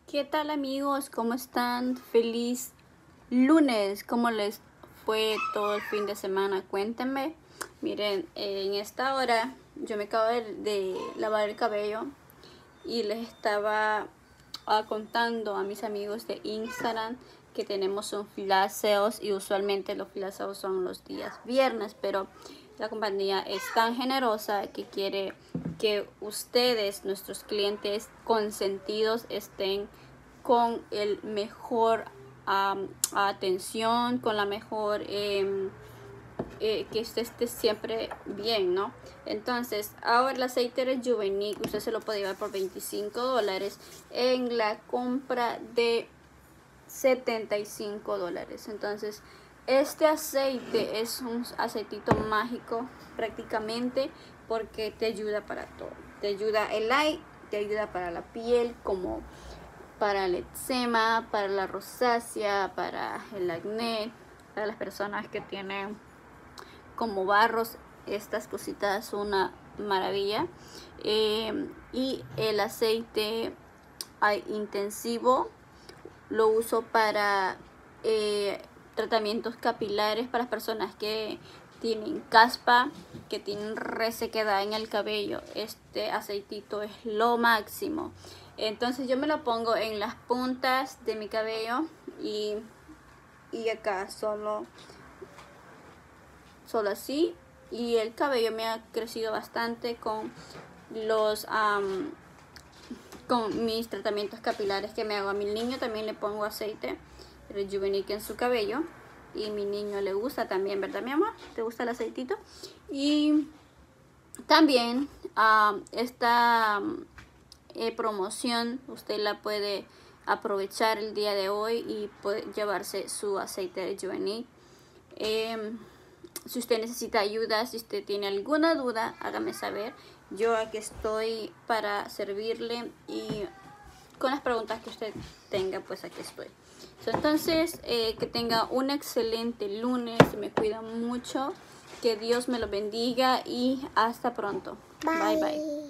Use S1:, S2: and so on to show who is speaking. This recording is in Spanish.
S1: ¿Qué tal amigos? ¿Cómo están? Feliz lunes. ¿Cómo les fue todo el fin de semana? Cuéntenme. Miren, en esta hora yo me acabo de lavar el cabello y les estaba contando a mis amigos de Instagram que tenemos un flash sales y usualmente los flash sales son los días viernes, pero la compañía es tan generosa que quiere que ustedes, nuestros clientes consentidos, estén con el mejor atención, con la mejor que usted esté siempre bien, ¿no? Entonces, ahora el aceite Rejuvenate usted se lo puede llevar por $25 en la compra de $75. Entonces, este aceite es un aceitito mágico prácticamente porque te ayuda para todo. Te ayuda el eye, te ayuda para la piel, como para el eczema, para la rosácea, para el acné, para las personas que tienen como barros. Estas cositas son una maravilla. Y el aceite intensivo lo uso para tratamientos capilares para las personas que tienen caspa, que tienen resequedad en el cabello. Este aceitito es lo máximo. Entonces yo me lo pongo en las puntas de mi cabello y acá solo así, y el cabello me ha crecido bastante con los con mis tratamientos capilares que me hago. A mi niño también le pongo aceite Rejuvenate en su cabello y mi niño le gusta también, ¿verdad mi amor? ¿Te gusta el aceitito? Y también esta promoción usted la puede aprovechar el día de hoy y puede llevarse su aceite Rejuvenate. Si usted necesita ayuda, si usted tiene alguna duda, hágame saber. Yo aquí estoy para servirle y con las preguntas que usted tenga, pues aquí estoy. Entonces, que tenga un excelente lunes, me cuida mucho, que Dios me lo bendiga y hasta pronto. Bye bye.